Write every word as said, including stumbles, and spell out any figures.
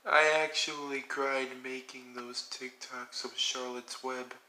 I actually cried making those TikToks of Charlotte's Web.